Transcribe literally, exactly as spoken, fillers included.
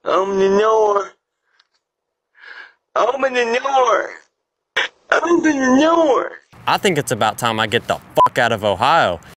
Omninor. Omninor. Omninor. I think it's about time I get the fuck out of Ohio.